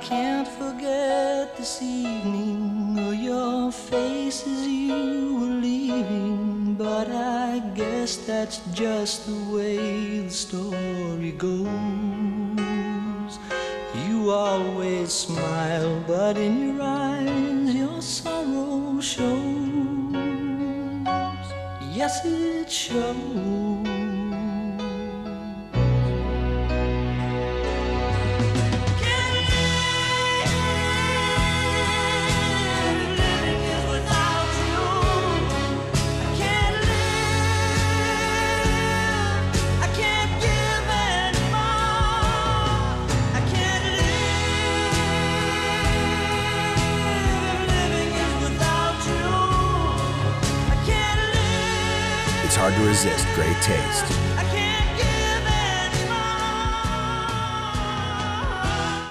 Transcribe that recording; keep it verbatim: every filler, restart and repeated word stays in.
can't forget this evening or your face as you were leaving, but I guess that's just the way the story goes. You always smile, but in your eyes your sorrow shows. Yes, it shows. It's hard to resist great taste.